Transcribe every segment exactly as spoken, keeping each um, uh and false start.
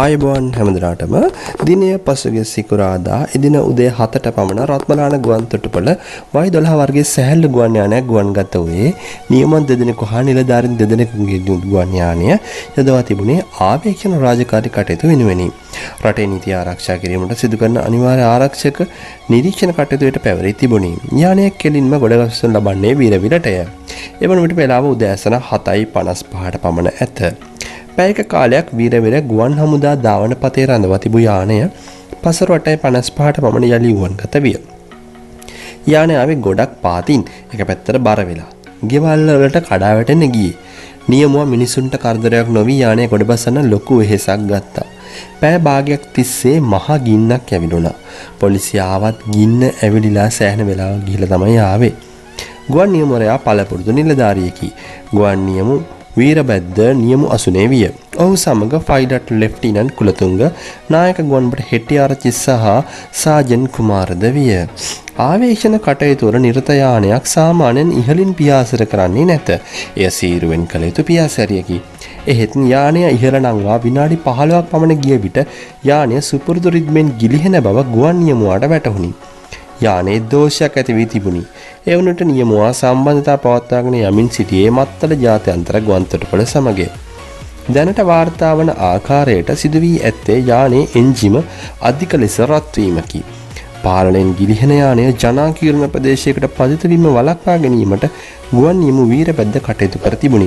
ආයුබෝවන් හැමදෙනාටම දිනය පසුගිය සිකුරාදා එදින උදේ හතට පමණ රත්මලාන ගුවන් තොටුපළ වයි දොළහ වර්ගයේ සැහැල්ලු ගුවන් යානයක් ගුවන්ගත වූයේ නියම දෙදෙනෙකු හා නිලධාරීන් දෙදෙනෙකුගේ ගුවන් යානය යොදවා තිබුණේ ආවේක්ෂණ රාජකාරී කටයුතු වෙනුවෙනි. රටේ නීතිය ආරක්ෂා කිරීමට සිදු කරන අනිවාර්ය ආරක්ෂක නිරීක්ෂණ කටයුතුවට පැවරී තිබුණි. යානය කෙලින්ම ගොඩගසනු ලබන්නේ වීරවිලටය. එවන විට වේලාව උදෑසන හතයි පනස් පහට පමණ ඇත. පැයක කාලයක් වීරවිර ගුවන් හමුදා ධාවන පතේ රඳවා තිබූ යානය පසර අටයි පනස් පහට පමණ යලි ගුවන්ගත විය. යානය ආවේ ගොඩක් පාතින් එක පැත්තට බර වෙලා. ගෙවල් වලට කඩා වැටෙන්න ගියේ. නියමුව මිනිසුන්ට කරදරයක් නොවි යානය ගොඩබසන්න ලොකු වෙහෙසක් ගත්තා. පැය භාගයක් තිස්සේ මහා ගින්නක් ඇවිලුණා. පොලිසිය ආවත් ගින්න ඇවිලිලා සෑහෙන වෙලාවක් ගිහිල්ලා තමයි ආවේ. ගුවන් නියමුවරයා පළපුරුදු නිලධාරියෙකි. ගුවන් නියමු වීරබැද්ද නියමු අසුනේ විය. ඔහු සමග ෆයිලට් ලෙෆ්ටිනන්ට් කුලතුංග නායක ගුවන්බට හෙට්ටිආරච්චි සහ සාජන් කුමාරද විය. ආවේශන කටයුතු වල නිරත යානයක් සාමාන්‍යයෙන් ඉහළින් පියාසර කරන්නේ නැත. එය සීරුවෙන් කළ යුතු පියාසැරියකි. එහෙත් යානය ඉහළ නංවා විනාඩි පහළොවක් පමණ ගිය විට යානය සුපුරුදු රිද්මෙන් ගිලිහෙන බව ගුවන් නියමුවාට වැටහුණි. යානයේ දෝෂයක් ඇති වී තිබුණි. ඒ වුණට නියමුවා සම්බන්ධතා පවත්වාගෙන යමින් සිටියේ මත්තල ජාත්‍යන්තර ගුවන් තොටුපළ සමගය. දැනට වාර්තා වන ආකාරයට සිදු වී ඇත්තේ යානයේ එන්ජිම අධික ලෙස රත් වීමකි. පාලනයෙන් ගිලිහෙන යානය ජනාකීර්ණ ප්‍රදේශයකට පතිත වීම වළක්වා ගැනීමට ගුවන් නියමු වීරබැද්ද කටයුතු කර තිබුණි.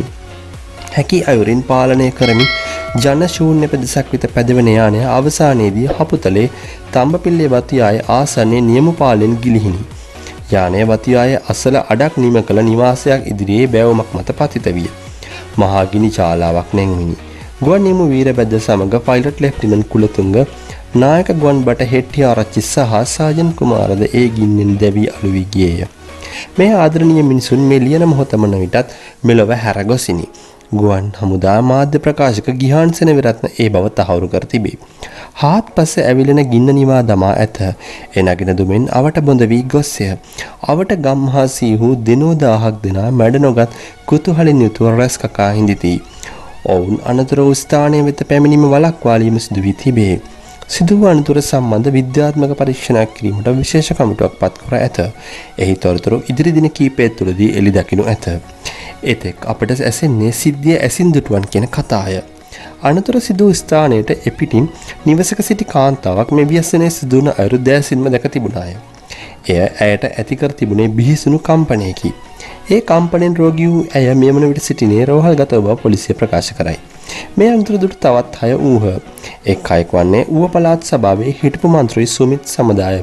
හැකි අයුරින් පාලනය කරමින් ජන ශූන්‍ය ප්‍රදේශයක් වෙත පැදවෙන යානය අවසානයේදී හපුතලේ තඹපිල්ලේ වතියායේ ආසන්නයේ නියමු පාලෙන් ගිලිහිනි. යානය වතියායේ අසල අඩක් නිම කළ නිවාසයක් ඉදිරියේ බැවුමක් මත පතිත විය. මහා ගිනි චාලාවක් නැංවිනි. ගුවන් නියමු වීරබැද්ද සමග පයිලට් ලෙෆ්ටිනන්ට් කුලතුංග නායක ගුවන්බට හෙට්ටිආරච්චි සහ සාජන් කුමාරද ඒ ගින්නෙන් දැවී අළු වී ගියේය. මේ ආදරණීය මිනිසුන් මේ ලියන මොහොතමන විටත් මෙලොව හැරගොසිනි. ගුවන් හමුදා මාධ්‍ය ප්‍රකාශක ගිහාන් සෙනවිරත්න ඒ බව තහවුරු කර තිබේ. හාත්පස ඇවිලෙන ගින්න නිවා දමා ඇත. එනගෙන දුමෙන් අවට බොඳ වී ගොස්ය. අවට ගම්හා සීහු දිනෝ දාහක් දෙනා මැඩ නොගත් කුතුහලින් යුතුව රැස් කකා හිඳිති. ඔවුන් අනතුරු ස්ථානය වෙත පැමිණීම වළක්වාලීම සිදු වී තිබේ. සිදු වූ අනතුර සම්බන්ධ විද්‍යාත්මක පරීක්ෂණයක් කිරීමට විශේෂ කමිටුවක් පත් කර ඇත. එහි තොරතුරු ඉදිරි දින කිහිපය තුළදී එළි දකිනු ඇත. එතෙක් අපට ඇසෙන්නේ සිද්ධිය ඇසින් දුටුවන් කියන කතාය. අනතුර සිදු ස්ථානයට එපිටින් නිවසක සිටි කාන්තාවක් මේ ව්‍යසනයේ සිදුවන අයුරු දෑසින්ම දැක තිබුණාය. එය ඇයට ඇති කර තිබුණේ බිහිසුණු කම්පනයකි. ඒ කම්පනයෙන් රෝගී වූ ඇය මෙමන විට සිටිනේ රෝහල්ගත බව පොලිසිය ප්‍රකාශ කරයි. මේ අනතුර දුටු තවත් අය වූහ. එක් අයෙක් වන්නේ ඌව පළාත් සභාවේ හිටපු මන්ත්‍රී සුමිත් සමදාය.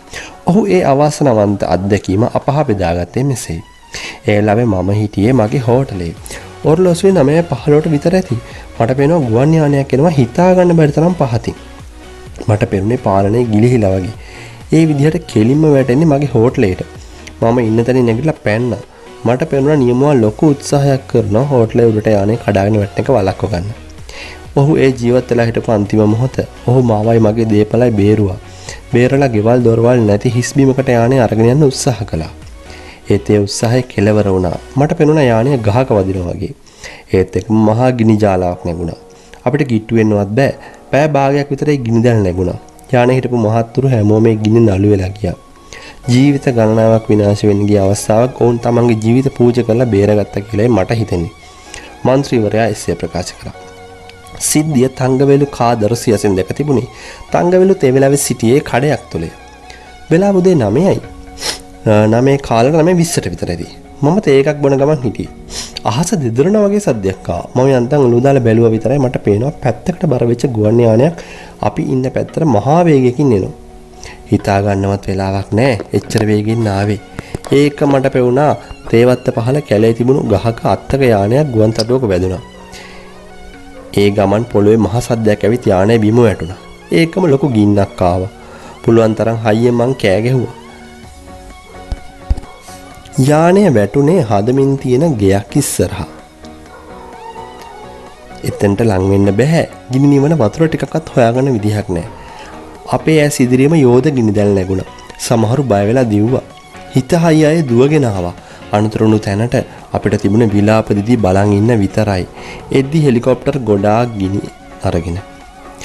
ඔහු ඒ අවාසනාවන්ත අත්දැකීම අපහ බෙදාගත්තේ මෙසේ. ඒ ළමේ මම හිටියේ මගේ හෝටලේ. ඔර්ලෝසුවේ නවය පහළොවට විතර ඇති. මට පේනවා ගුවන් යානයක් එනවා හිතා ගන්න බැරි තරම් පහතින්. මට පෙරුණේ පාලනේ ගිලිහිලා වගේ. ඒ විදිහට කෙලින්ම වැටෙන්නේ මගේ හෝටලේට. මම ඉන්න තැනින් නැගිටලා පැන්නා. මට පෙනුණා නියමුවා ලොකු උත්සාහයක් කරනවා හෝටලේ උඩට යානේ කඩාගෙන වැටෙන එක වළක්ව ගන්න. ඔහු ඒ ජීවත් වෙලා හිටපු අන්තිම මොහොත ඔහු මාවයි මගේ දේපලයි බේරුවා. බේරලා ගෙවල් දොරවල් නැති හිස් බිමකට යානේ අරගෙන යන්න උත්සාහ කළා. ඒත් ඒ උත්සාහය කෙලවර වුණා. මට පෙනුණා යානය ගහක වදිනවා වගේ. ඒත් එක්කම මහා ගිනි ජාලාවක් නැගුණා. අපිට කිට්ටු වෙන්නවත් බෑ. පැය භාගයක් විතර ඒ ගිනි දැල් නැගුණා. යානේ හිටපු මහත්තුරු හැමෝම මේ ගිනි නළු වෙලා ගියා. ජීවිත ගණනාවක් විනාශ වෙන්න ගිය අවස්ථාවක් ඔවුන් තමන්ගේ ජීවිත පූජා කරලා බේරගත්තා කියලායි මට හිතෙන්නේ. මන්ත්‍රීවරයා එසේ ප්‍රකාශ කළා. සිද්ධිය තංගවැලු කාදර සියසෙන් දැක තිබුණේ. තංගවැලු තේ වෙලාවේ සිටියේ කඩයක් තුලේ. වෙලාව උදේ නවයයි. නවය කාලේ නවය විස්සට විතර ඇති. මම තේ එකක් බොන ගමන් හිටියේ. අහස දෙදරන වගේ සද්දයක් ආවා. මම යන්තම් ඔලුව දාලා බැලුවා විතරයි මට පේනවා පැත්තකට බර වෙච්ච ගුවන් යානයක් අපි ඉන්න පැත්තට මහා වේගයකින් එනවා. හිතා ගන්නවත් වෙලාවක් නැහැ. එච්චර වේගෙන් ආවේ. ඒක මට පෙවුණා තේවත්ත පහල කැලේ තිබුණු ගහක අත්තක යානයක් ගුවන් තඩුවක වැදුනා. ඒ ගමන් පොළොවේ මහ සද්දයක් ඇවිත් යානය බිම වැටුණා. ඒකම ලොකු ගින්නක් ආවා. පුළුවන් තරම් හයියෙන් මං කෑ ගැහුවා. යානය වැටුනේ හදමින් තියෙන ගෙයක් ඉස්සරහා. එතෙන්ට ලං වෙන්න බෑ. ගිනි නිවන වතුර ටිකක්වත් හොයාගන්න විදිහක් නැහැ. අපේ ඇස් ඉදිරියේම යෝධ ගිනි දැල් නැගුණා. සමහරු බය වෙලා දිව්වා. හිත හයි අය දුවගෙන ආවා. අනුතරණු තැනට අපිට තිබුණ විලාප දිදී බලන් ඉන්න විතරයි. එද්දි හෙලිකොප්ටර් ගොඩාක් ගිනි අරගෙන.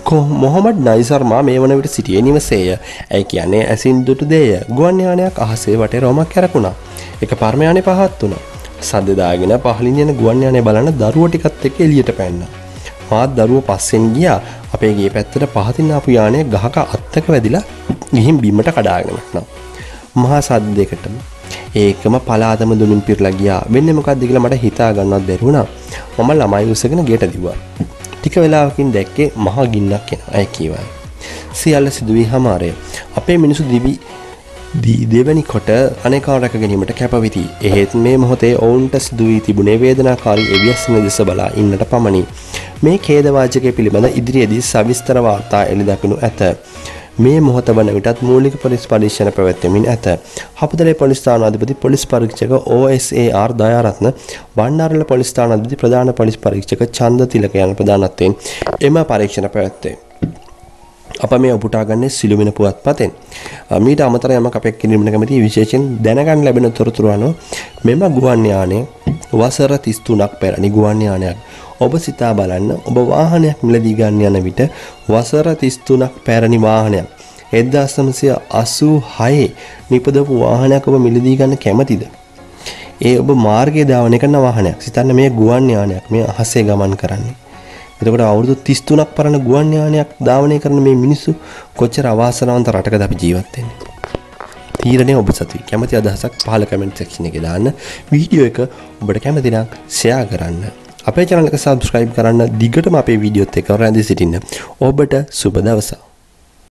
මොහොමඩ් නයිසර්මා මේ වන විට සිටියේ නිවසේය. ඇයි කියන්නේ ඇසින් දුටු දේය. ගුවන් යානයක් අහසේ වටේ රොමක් කැරකුණා. එක පරම යානේ පහත් වුණා. සද්ද දාගෙන පහලින් යන ගුවන් යානේ බලන දරුවෝ ටිකත් එක්ක එළියට පැන්නා. මාත් දරුවෝ පස්සෙන් ගියා. අපේ ගේ පැත්තට පහතින් ආපු යානේ ගහක අත්තක වැදිලා ගිහින් බිමට කඩාගෙන වැටුණා. මහා සද්දයකටම ඒකම පලාතම දුමින් පිරලා ගියා. වෙන්නේ මොකක්ද කියලා මට හිතා ගන්නවත් බැරි වුණා. මම ළමයි උස්සගෙන ගෙට දිව්වා. ටික වෙලාවකින් දැක්කේ මහා ගින්නක් එනවා. අය කීවා. සියල්ල සිදුවී හැමාරේ. අපේ මිනිසු දිවි දෙවැනි කොට අනේකා රැක ගැනීමට කැපවිති. එහෙත් මේ මොහොතේ ඔවුන්ට සිදු වී තිබුණේ වේදනාකාරී එවියස්සන දෙස බලා ඉන්නට පමණි. මේ ඛේදවාචකයේ පිළිබඳ ඉදිරියේදී සවිස්තර වාර්තා එළි දක්වනු ඇත. මේ මොහොත වන විටත් මූලික පොලිස් පරීක්ෂණ පැවැත්වෙමින් ඇත. හපුදලේ පොලිස් ස්ථානාධිපති පොලිස් පරීක්ෂක O S A R Dayaratne, බණ්ඩාරල පොලිස් ස්ථානාධිපති ප්‍රධාන පොලිස් පරීක්ෂක ඡන්ද තිලක යන ප්‍රධානත්වයෙන් එම පරීක්ෂණ පැවැත්වේ. අප මේ උපුටා ගන්නේ සිළුමිණ පුවත්පතෙන්. මීට අමතර යමක් අපේ කිරීමට කැමති විශේෂයෙන් දැනගන්න ලැබෙන තොරතුරු අනුව මෙම ගුවන් යානය වසර තිස් තුනක් පැරණි ගුවන් යානයක්. ඔබ සිතා බලන්න, ඔබ වාහනයක් මිලදී ගන්න යන විට වසර තිස් තුනක් පැරණි වාහනයක් එක්දාස් නවසිය අසූ හයේ නිපදවපු වාහනයක් ඔබ මිලදී ගන්න කැමතිද? ඒ ඔබ මාර්ගයේ ධාවනය කරන වාහනයක්. සිතන්න මේ ගුවන් යානයක් මේ අහසේ ගමන් කරන්නේ. එතකොට අවුරුදු තිස් තුනක් පරණ ගුවන් යානයක් ධාවනය කරන මේ මිනිස්සු කොච්චර අවාසනාවන්ත රටකද අපි ජීවත් වෙන්නේ. තීරණය ඔබ සතුයි. කැමති අදහසක් පහළ කමෙන්ට් සෙක්ෂන් එකේ දාන්න. වීඩියෝ එක ඔබට කැමති නම් ෂෙයා කරන්න. අපේ channel එක subscribe කරන්න. දිගටම අපේ වීඩියෝත් එක්ක රැඳී සිටින්න. ඔබට සුබ දවසක්.